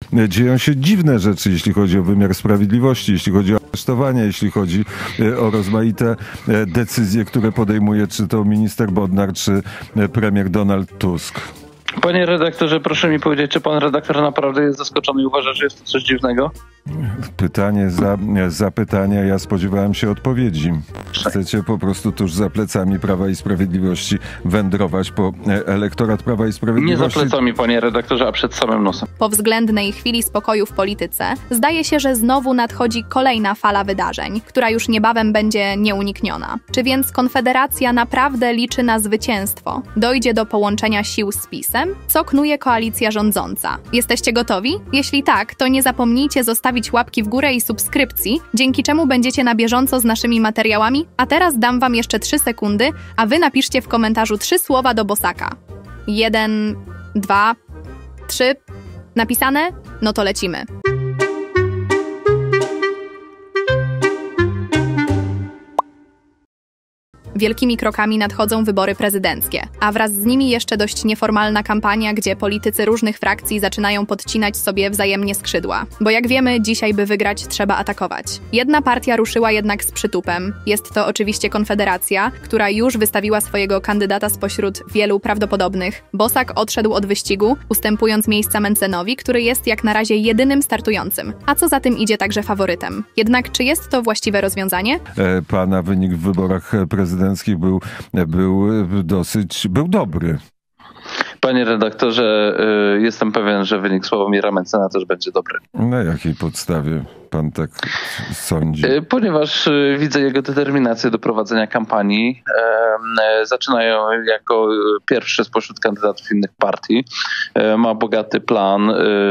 dzieją się dziwne rzeczy, jeśli chodzi o wymiar sprawiedliwości, jeśli chodzi o aresztowania, jeśli chodzi o rozmaite decyzje, które podejmuje czy to minister Bodnar, czy premier Donald Tusk. Panie redaktorze, proszę mi powiedzieć, czy pan redaktor naprawdę jest zaskoczony i uważa, że jest to coś dziwnego? Pytanie za pytania, ja spodziewałem się odpowiedzi. Chcecie po prostu tuż za plecami Prawa i Sprawiedliwości wędrować po elektorat Prawa i Sprawiedliwości? Nie za plecami, panie redaktorze, a przed samym nosem. Po względnej chwili spokoju w polityce zdaje się, że znowu nadchodzi kolejna fala wydarzeń, która już niebawem będzie nieunikniona. Czy więc Konfederacja naprawdę liczy na zwycięstwo? Dojdzie do połączenia sił z PiS-em? Co knuje koalicja rządząca? Jesteście gotowi? Jeśli tak, to nie zapomnijcie zostawić łapki w górę i subskrypcji, dzięki czemu będziecie na bieżąco z naszymi materiałami. A teraz dam wam jeszcze 3 sekundy, a wy napiszcie w komentarzu 3 słowa do Bosaka. 1, 2, 3. Napisane? No to lecimy. Wielkimi krokami nadchodzą wybory prezydenckie, a wraz z nimi jeszcze dość nieformalna kampania, gdzie politycy różnych frakcji zaczynają podcinać sobie wzajemnie skrzydła. Bo jak wiemy, dzisiaj by wygrać trzeba atakować. Jedna partia ruszyła jednak z przytupem. Jest to oczywiście Konfederacja, która już wystawiła swojego kandydata spośród wielu prawdopodobnych. Bosak odszedł od wyścigu, ustępując miejsca Mentzenowi, który jest jak na razie jedynym startującym. A co za tym idzie także faworytem. Jednak czy jest to właściwe rozwiązanie? Pana wynik w wyborach prezydenckich był dobry. Panie redaktorze, jestem pewien, że wynik Sławomira Mentzena też będzie dobry. Na jakiej podstawie pan tak sądzi? Ponieważ widzę jego determinację do prowadzenia kampanii. Zaczynają jako pierwszy spośród kandydatów innych partii. Ma bogaty plan,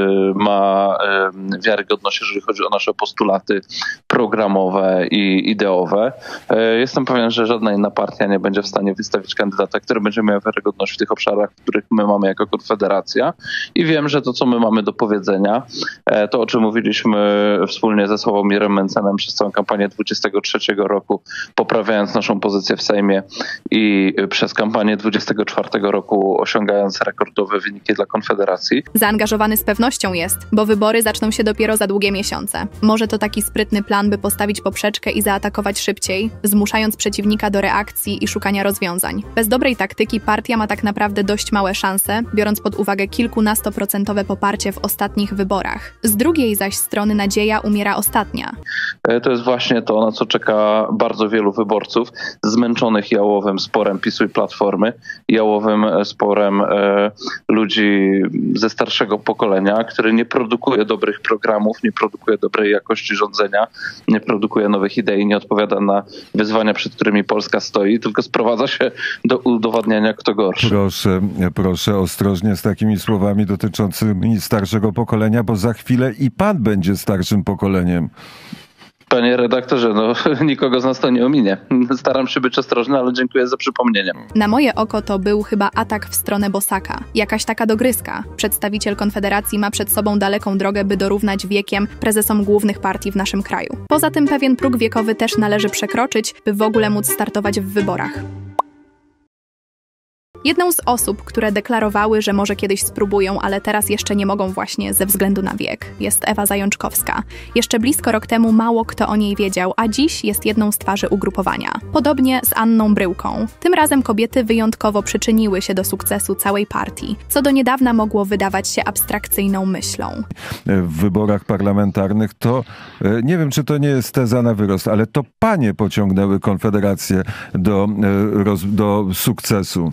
ma wiarygodność, jeżeli chodzi o nasze postulaty programowe i ideowe. Jestem pewien, że żadna inna partia nie będzie w stanie wystawić kandydata, który będzie miał wiarygodność w tych obszarach, w których my mamy jako Konfederacja. I wiem, że to, co my mamy do powiedzenia, to o czym mówiliśmy wspólnie ze Sławomirem Mentzenem przez całą kampanię 23 roku, poprawiając naszą pozycję w Sejmie i przez kampanię 24 roku osiągając rekordowe wyniki dla Konfederacji. Zaangażowany z pewnością jest, bo wybory zaczną się dopiero za długie miesiące. Może to taki sprytny plan, by postawić poprzeczkę i zaatakować szybciej, zmuszając przeciwnika do reakcji i szukania rozwiązań. Bez dobrej taktyki partia ma tak naprawdę dość małe szanse, biorąc pod uwagę kilkunastoprocentowe poparcie w ostatnich wyborach. Z drugiej zaś strony nadzieja umiera ostatnia. To jest właśnie to, na co czeka bardzo wielu wyborców, zmęczonych jałowym sporem PiS-u i Platformy, jałowym sporem ludzi ze starszego pokolenia, który nie produkuje dobrych programów, nie produkuje dobrej jakości rządzenia, nie produkuje nowych idei, nie odpowiada na wyzwania, przed którymi Polska stoi, tylko sprowadza się do udowadniania, kto gorszy. Proszę ostrożnie z takimi słowami dotyczącymi starszego pokolenia, bo za chwilę i pan będzie starszym pokoleniem. Panie redaktorze, nikogo z nas to nie ominie. Staram się być ostrożny, ale dziękuję za przypomnienie. Na moje oko to był chyba atak w stronę Bosaka. Jakaś taka dogryzka. Przedstawiciel Konfederacji ma przed sobą daleką drogę, by dorównać wiekiem prezesom głównych partii w naszym kraju. Poza tym pewien próg wiekowy też należy przekroczyć, by w ogóle móc startować w wyborach. Jedną z osób, które deklarowały, że może kiedyś spróbują, ale teraz jeszcze nie mogą właśnie ze względu na wiek, jest Ewa Zajączkowska. Jeszcze blisko rok temu mało kto o niej wiedział, a dziś jest jedną z twarzy ugrupowania. Podobnie z Anną Bryłką. Tym razem kobiety wyjątkowo przyczyniły się do sukcesu całej partii, co do niedawna mogło wydawać się abstrakcyjną myślą. W wyborach parlamentarnych to, nie wiem czy to nie jest teza na wyrost, ale to panie pociągnęły Konfederację do sukcesu.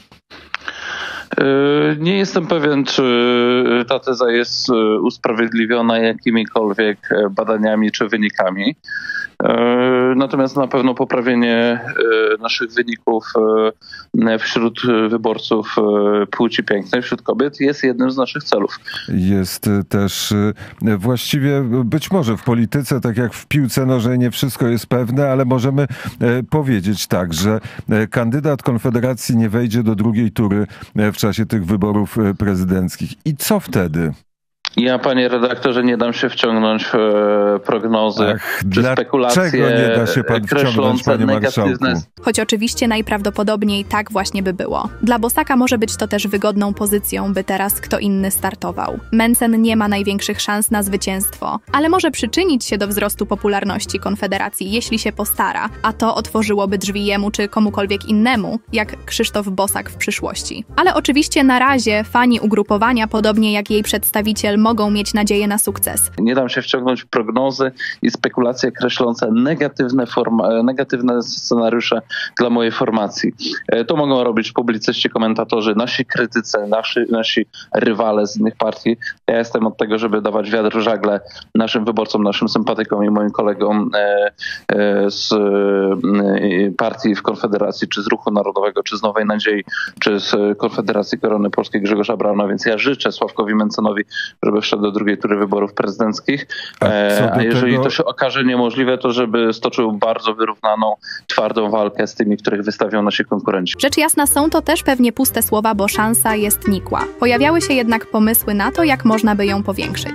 Nie jestem pewien, czy ta teza jest usprawiedliwiona jakimikolwiek badaniami czy wynikami. Natomiast na pewno poprawienie naszych wyników wśród wyborców płci pięknej, wśród kobiet jest jednym z naszych celów. Jest też właściwie być może w polityce, tak jak w piłce nożnej, nie wszystko jest pewne, ale możemy powiedzieć tak, że kandydat Konfederacji nie wejdzie do drugiej tury w czasie tych wyborów prezydenckich. I co wtedy? Ja, panie redaktorze, nie dam się wciągnąć w prognozy czy spekulacje nie da się pan wciągnąć, panie negatywne. Choć oczywiście najprawdopodobniej tak właśnie by było. Dla Bosaka może być to też wygodną pozycją, by teraz kto inny startował. Mencen nie ma największych szans na zwycięstwo, ale może przyczynić się do wzrostu popularności Konfederacji, jeśli się postara, a to otworzyłoby drzwi jemu czy komukolwiek innemu, jak Krzysztof Bosak w przyszłości. Ale oczywiście na razie fani ugrupowania, podobnie jak jej przedstawiciel, mogą mieć nadzieję na sukces. Nie dam się wciągnąć w prognozy i spekulacje kreślące negatywne scenariusze dla mojej formacji. To mogą robić publicyści, komentatorzy, nasi krytycy, nasi rywale z innych partii. Ja jestem od tego, żeby dawać wiatr w żagle naszym wyborcom, naszym sympatykom i moim kolegom z partii w Konfederacji, czy z Ruchu Narodowego, czy z Nowej Nadziei, czy z Konfederacji Korony Polskiej Grzegorza Brauna, więc ja życzę Sławkowi Mencenowi, żeby wszedł do drugiej tury wyborów prezydenckich, a jeżeli to się okaże niemożliwe, to żeby stoczył bardzo wyrównaną, twardą walkę z tymi, których wystawią nasi konkurenci. Rzecz jasna, są to też pewnie puste słowa, bo szansa jest nikła. Pojawiały się jednak pomysły na to, jak można by ją powiększyć.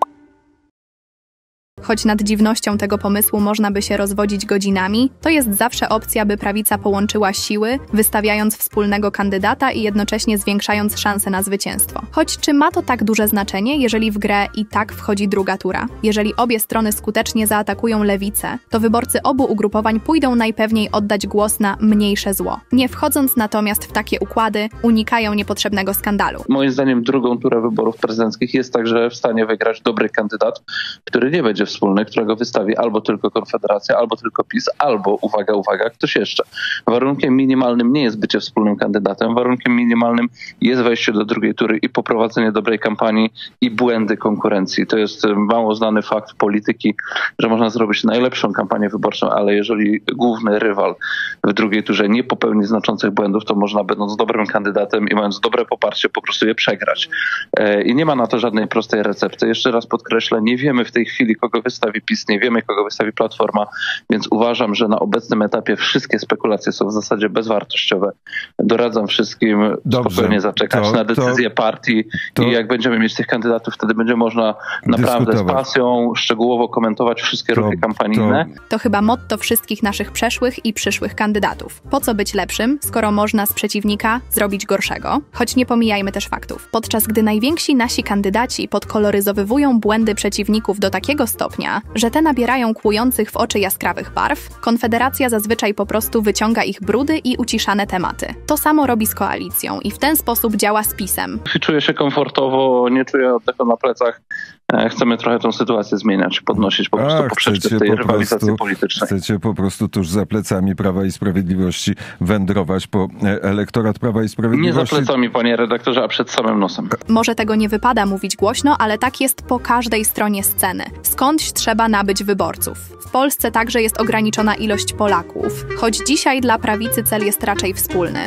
Choć nad dziwnością tego pomysłu można by się rozwodzić godzinami, to jest zawsze opcja, by prawica połączyła siły, wystawiając wspólnego kandydata i jednocześnie zwiększając szanse na zwycięstwo. Choć czy ma to tak duże znaczenie, jeżeli w grę i tak wchodzi druga tura? Jeżeli obie strony skutecznie zaatakują lewicę, to wyborcy obu ugrupowań pójdą najpewniej oddać głos na mniejsze zło. Nie wchodząc natomiast w takie układy, unikają niepotrzebnego skandalu. Moim zdaniem drugą turę wyborów prezydenckich jest także w stanie wygrać dobry kandydat, który nie będzie wspólny, którego wystawi albo tylko Konfederacja, albo tylko PiS, albo, uwaga, ktoś jeszcze. Warunkiem minimalnym nie jest bycie wspólnym kandydatem, warunkiem minimalnym jest wejście do drugiej tury i poprowadzenie dobrej kampanii i błędy konkurencji. To jest mało znany fakt polityki, że można zrobić najlepszą kampanię wyborczą, ale jeżeli główny rywal w drugiej turze nie popełni znaczących błędów, to można, będąc dobrym kandydatem i mając dobre poparcie, po prostu je przegrać. I nie ma na to żadnej prostej recepty. Jeszcze raz podkreślę, nie wiemy w tej chwili, kogo wystawi PiS, nie wiemy, kogo wystawi Platforma, więc uważam, że na obecnym etapie wszystkie spekulacje są w zasadzie bezwartościowe. Doradzam wszystkim spokojnie zaczekać na decyzję partii i jak będziemy mieć tych kandydatów, wtedy będzie można naprawdę z pasją szczegółowo komentować wszystkie ruchy kampanijne. To chyba motto wszystkich naszych przeszłych i przyszłych kandydatów. Po co być lepszym, skoro można z przeciwnika zrobić gorszego? Choć nie pomijajmy też faktów. Podczas gdy najwięksi nasi kandydaci podkoloryzowywują błędy przeciwników do takiego stopnia, że te nabierają kłujących w oczy jaskrawych barw, Konfederacja zazwyczaj po prostu wyciąga ich brudy i uciszane tematy. To samo robi z koalicją i w ten sposób działa z PiS-em. Czuję się komfortowo, nie czuję oddechu na plecach. Chcemy trochę tą sytuację zmieniać, podnosić po prostu poprzeczkę tej rywalizacji politycznej. Chcecie po prostu tuż za plecami Prawa i Sprawiedliwości wędrować po elektorat Prawa i Sprawiedliwości? Nie za plecami, panie redaktorze, a przed samym nosem. Może tego nie wypada mówić głośno, ale tak jest po każdej stronie sceny. Skądś trzeba nabyć wyborców. W Polsce także jest ograniczona ilość Polaków, choć dzisiaj dla prawicy cel jest raczej wspólny.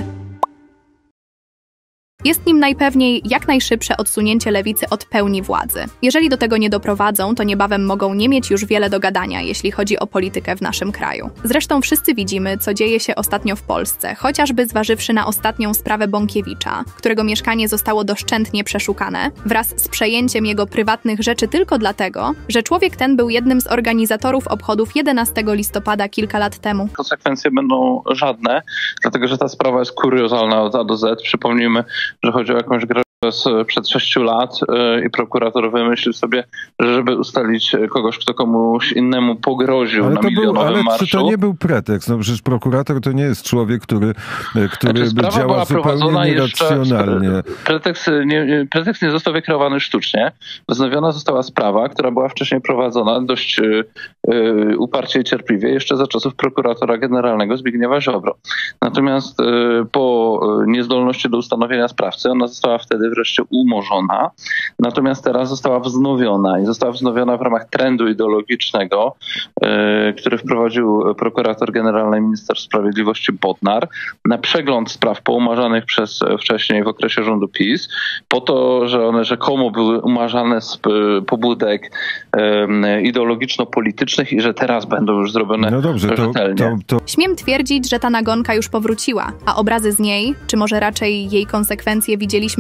Jest nim najpewniej jak najszybsze odsunięcie lewicy od pełni władzy. Jeżeli do tego nie doprowadzą, to niebawem mogą nie mieć już wiele do gadania, jeśli chodzi o politykę w naszym kraju. Zresztą wszyscy widzimy, co dzieje się ostatnio w Polsce, chociażby zważywszy na ostatnią sprawę Bąkiewicza, którego mieszkanie zostało doszczętnie przeszukane, wraz z przejęciem jego prywatnych rzeczy tylko dlatego, że człowiek ten był jednym z organizatorów obchodów 11 listopada kilka lat temu. Konsekwencje będą żadne, dlatego że ta sprawa jest kuriozalna od A do Z. Przypomnijmy, że chodzi o jakąś grę sprzed 6 lat i prokurator wymyślił sobie, że żeby ustalić kogoś, kto komuś innemu pogroził na milionowym marszu. Ale czy to nie był pretekst? No przecież prokurator to nie jest człowiek, który by działał zupełnie nieracjonalnie. Pretekst nie został wykreowany sztucznie. Wznowiona została sprawa, która była wcześniej prowadzona dość uparcie i cierpliwie jeszcze za czasów prokuratora generalnego Zbigniewa Ziobro. Natomiast po niezdolności do ustanowienia sprawcy ona została wtedy wreszcie umorzona, natomiast teraz została wznowiona i została wznowiona w ramach trendu ideologicznego, który wprowadził prokurator generalny minister sprawiedliwości Bodnar na przegląd spraw poumarzanych przez wcześniej w okresie rządu PiS, po to, że one rzekomo były umarzane z pobudek ideologiczno-politycznych i że teraz będą już zrobione rzetelnie. Śmiem twierdzić, że ta nagonka już powróciła, a obrazy z niej, czy może raczej jej konsekwencje widzieliśmy podczas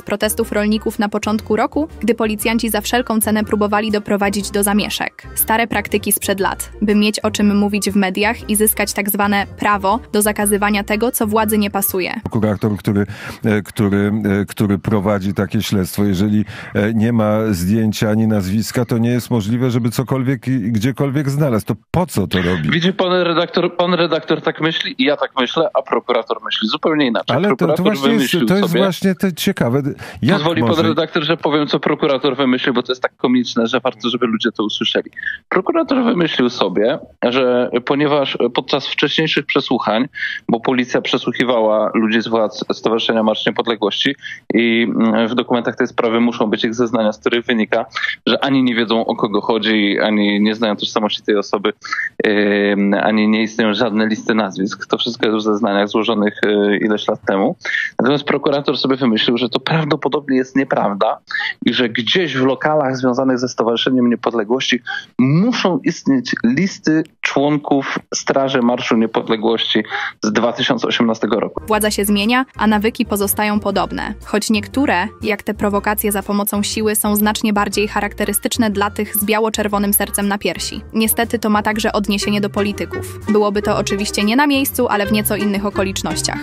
podczas protestów rolników na początku roku, gdy policjanci za wszelką cenę próbowali doprowadzić do zamieszek. Stare praktyki sprzed lat, by mieć o czym mówić w mediach i zyskać tak zwane prawo do zakazywania tego, co władzy nie pasuje. Prokurator, który prowadzi takie śledztwo, jeżeli nie ma zdjęcia ani nazwiska, to nie jest możliwe, żeby cokolwiek i gdziekolwiek znalazł. To po co to robi? Widzi pan redaktor tak myśli i ja tak myślę, a prokurator myśli zupełnie inaczej. Ale to jest właśnie te ciekawe. Pozwoli pan redaktor, że powiem, co prokurator wymyślił, bo to jest tak komiczne, że warto, żeby ludzie to usłyszeli. Prokurator wymyślił sobie, że ponieważ podczas wcześniejszych przesłuchań, bo policja przesłuchiwała ludzi z władz Stowarzyszenia Marsz Niepodległości i w dokumentach tej sprawy muszą być ich zeznania, z których wynika, że ani nie wiedzą, o kogo chodzi, ani nie znają tożsamości tej osoby, ani nie istnieją żadne listy nazwisk. To wszystko jest w zeznaniach złożonych ileś lat temu. Natomiast prokurator sobie wymyślił, że to prawdopodobnie jest nieprawda i że gdzieś w lokalach związanych ze Stowarzyszeniem Niepodległości muszą istnieć listy członków Straży Marszu Niepodległości z 2018 roku. Władza się zmienia, a nawyki pozostają podobne. Choć niektóre, jak te prowokacje za pomocą siły, są znacznie bardziej charakterystyczne dla tych z biało-czerwonym sercem na piersi. Niestety to ma także odniesienie do polityków. Byłoby to oczywiście nie na miejscu, ale w nieco innych okolicznościach.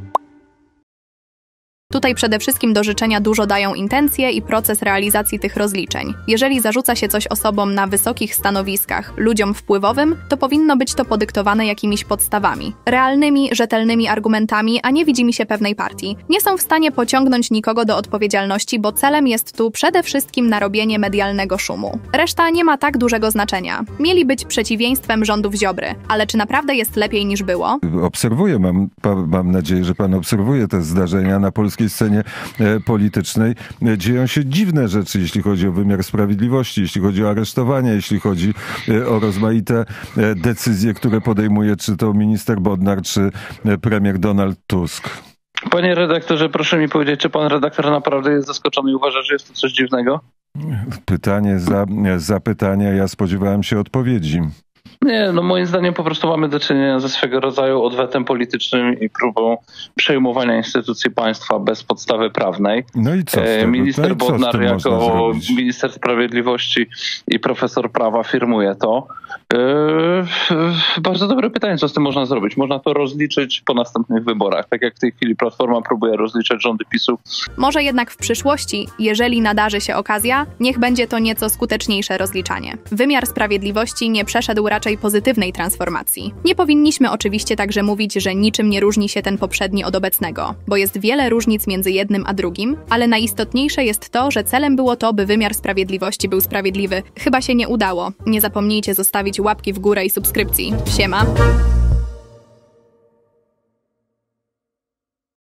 Tutaj przede wszystkim do życzenia dużo dają intencje i proces realizacji tych rozliczeń. Jeżeli zarzuca się coś osobom na wysokich stanowiskach, ludziom wpływowym, to powinno być to podyktowane jakimiś podstawami. Realnymi, rzetelnymi argumentami, a nie widzi mi się pewnej partii. Nie są w stanie pociągnąć nikogo do odpowiedzialności, bo celem jest tu przede wszystkim narobienie medialnego szumu. Reszta nie ma tak dużego znaczenia. Mieli być przeciwieństwem rządów Ziobry, ale czy naprawdę jest lepiej niż było? Obserwuję, mam nadzieję, że pan obserwuje te zdarzenia na polskiej scenie politycznej. Dzieją się dziwne rzeczy, jeśli chodzi o wymiar sprawiedliwości, jeśli chodzi o aresztowania, jeśli chodzi o rozmaite decyzje, które podejmuje czy to minister Bodnar, czy premier Donald Tusk. Panie redaktorze, proszę mi powiedzieć, czy pan redaktor naprawdę jest zaskoczony i uważa, że jest to coś dziwnego? Pytanie za pytania, ja spodziewałem się odpowiedzi. Nie, no moim zdaniem po prostu mamy do czynienia ze swego rodzaju odwetem politycznym i próbą przejmowania instytucji państwa bez podstawy prawnej. No i co z tego? Minister Bodnar jako minister sprawiedliwości i profesor prawa firmuje to. Bardzo dobre pytanie, co z tym można zrobić? Można to rozliczyć po następnych wyborach, tak jak w tej chwili Platforma próbuje rozliczać rządy PiS-u. Może jednak w przyszłości, jeżeli nadarzy się okazja, niech będzie to nieco skuteczniejsze rozliczanie. Wymiar sprawiedliwości nie przeszedł raczej pozytywnej transformacji. Nie powinniśmy oczywiście także mówić, że niczym nie różni się ten poprzedni od obecnego, bo jest wiele różnic między jednym a drugim, ale najistotniejsze jest to, że celem było to, by wymiar sprawiedliwości był sprawiedliwy. Chyba się nie udało. Nie zapomnijcie zostawić łapki w górę i subskrypcji. Siema!